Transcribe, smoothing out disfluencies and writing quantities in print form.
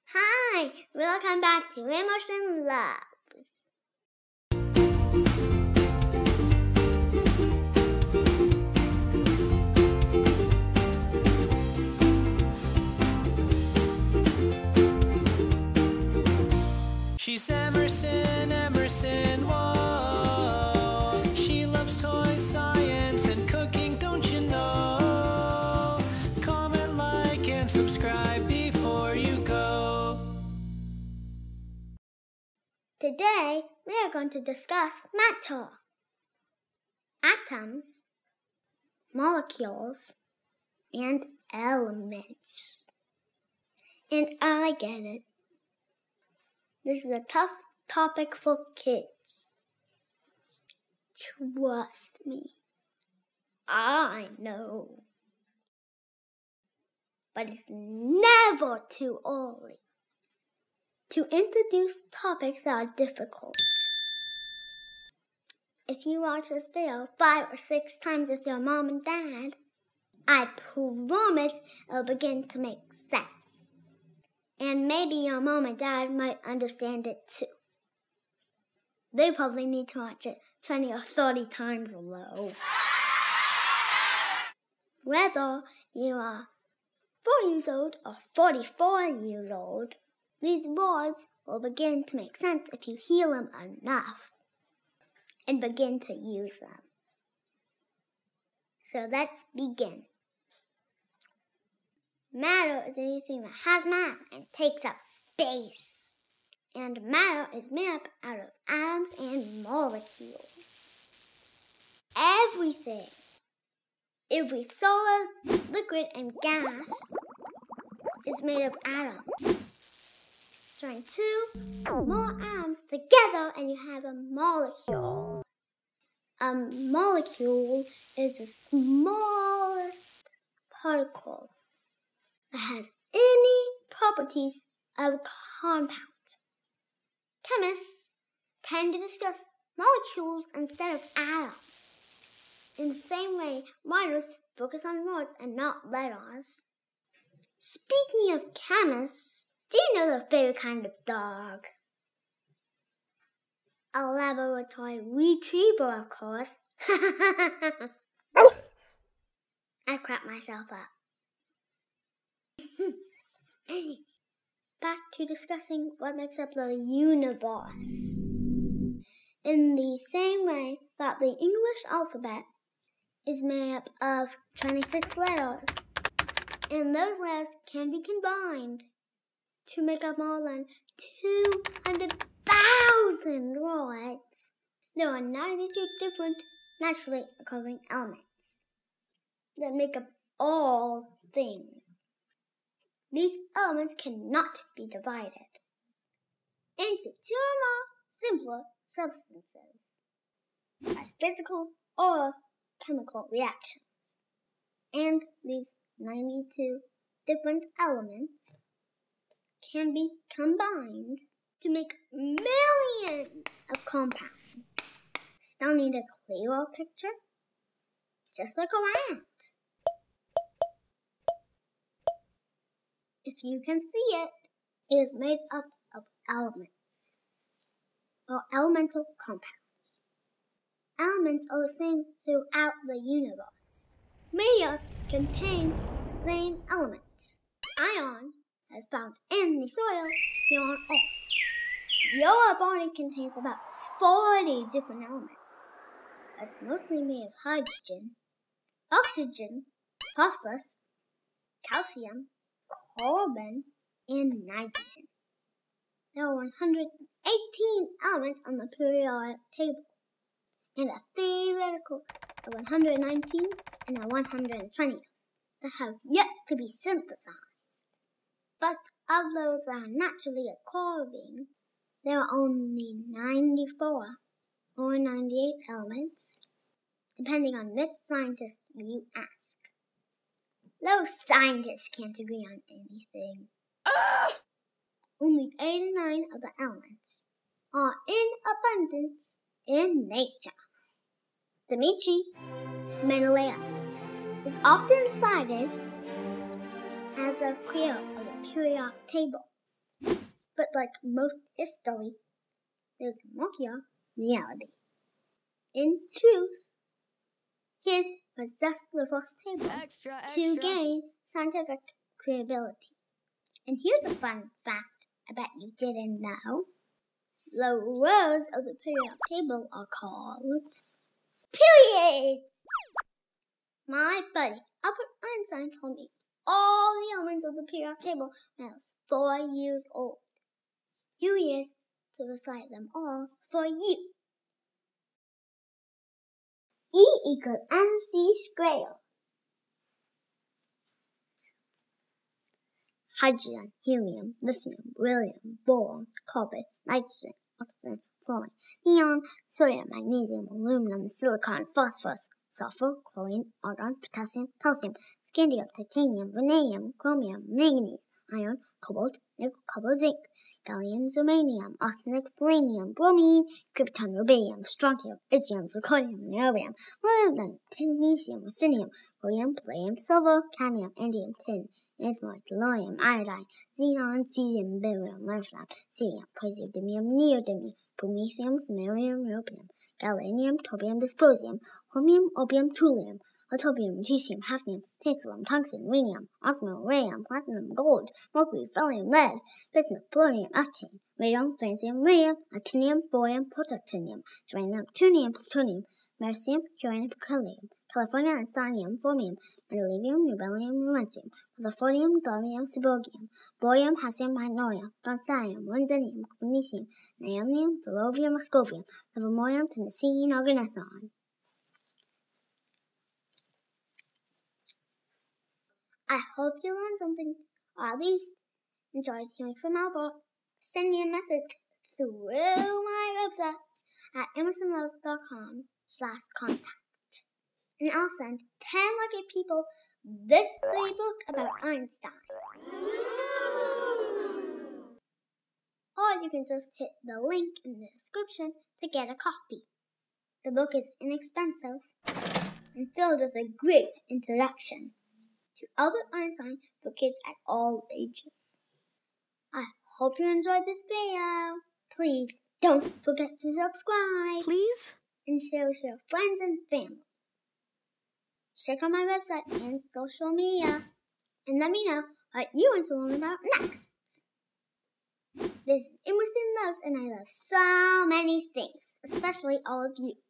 Hi, welcome back to Emerson Loves. She's Emerson, whoa. She loves toys, science, and cooking, don't you know? Comment, like, and subscribe before you go. Today, we are going to discuss matter, atoms, molecules, and elements. And I get it. This is a tough topic for kids. Trust me. I know. But it's never too early to introduce topics that are difficult. If you watch this video 5 or 6 times with your mom and dad, I promise it'll begin to make sense. And maybe your mom and dad might understand it too. They probably need to watch it 20 or 30 times though. Whether you are 4 years old or 44 years old, these words will begin to make sense if you hear them enough and begin to use them. So let's begin. Matter is anything that has mass and takes up space. And matter is made up out of atoms and molecules. Everything, every solid, liquid, and gas is made of atoms. Join 2 or more atoms together and you have a molecule. A molecule is the smallest particle that has any properties of a compound. Chemists tend to discuss molecules instead of atoms. In the same way, writers focus on words and not letters. Speaking of chemists, do you know their favorite kind of dog? A laboratory retriever, of course. I cracked myself up. Back to discussing what makes up the universe. In the same way that the English alphabet is made up of 26 letters, and those letters can be combined to make up more than 200,000 words. There are 92 different naturally occurring elements that make up all things. These elements cannot be divided into 2 or more simpler substances by physical or chemical reactions. And these 92 different elements can be combined to make millions of compounds. Still need a clearer picture? Just look around. If you can see it, it is made up of elements, or elemental compounds. Elements are the same throughout the universe. Meteors contain the same element. Iron is found in the soil here on Earth. Your body contains about 40 different elements. It's mostly made of hydrogen, oxygen, phosphorus, calcium, carbon, and nitrogen. There are 118 elements on the periodic table, and a theoretical of 119 and a 120 that have yet to be synthesized. But of those that are naturally occurring, there are only 94 or 98 elements, depending on which scientist you ask. Those scientists can't agree on anything. Only 89 of the elements are in abundance in nature. Dmitri Mendeleev is often cited as the creator of the periodic table. But like most history, there's a mockier reality. In truth, his was just the first table to gain scientific credibility. And here's a fun fact I bet you didn't know. The rows of the periodic table are called periods. My buddy Albert Einstein told me all the elements of the periodic table when I was 4 years old. Here he is to recite them all for you. E equals mc squared. Hydrogen, helium, lithium, beryllium, boron, carbon, nitrogen, oxygen, fluorine, neon, sodium, magnesium, aluminum, silicon, phosphorus, sulfur, chlorine, argon, potassium, calcium, scandium, titanium, vanadium, chromium, manganese, iron, cobalt, nickel, copper, zinc, gallium, germanium, arsenic, selenium, bromine, krypton, rubidium, strontium, yttrium, zirconium, niobium, molybdenum, technetium, ruthenium, rhodium, palladium, silver, cadmium, indium, tin, antimony, tellurium, iodine, xenon, cesium, beryllium, lanthanum, cerium, praseodymium, neodymium, promethium, samarium, europium, galenium, terbium, dysprosium, holmium, opium, thulium, autopium, lutetium, hafnium, tantalum, tungsten, rhenium, osmium, radium, platinum, gold, mercury, thallium, lead, bismuth, polonium, actinium, radium, francium, radium, actinium, thorium, protactinium, uranium, neptunium, plutonium, mercium, curium, beryllium, California, strontium, formium, metallium, nobelium, rumensium, rutherfordium, thorium, seborgium, borium, hassium, magnolia, strontium, lenzinium, magnesium, niobium, zerovium, moscovium, livermorium, tennessine, organesson. I hope you learned something, or at least enjoyed hearing from Albert. Send me a message through my website at emersonloves.com/contact. And I'll send 10 lucky people this free book about Einstein. Or you can just hit the link in the description to get a copy. The book is inexpensive and filled with a great introduction to Albert Einstein for kids at all ages. I hope you enjoyed this video. Please don't forget to subscribe. Please? And share with your friends and family. Check out my website and social media. And let me know what you want to learn about next. This is Emerson Loves, and I love so many things, especially all of you.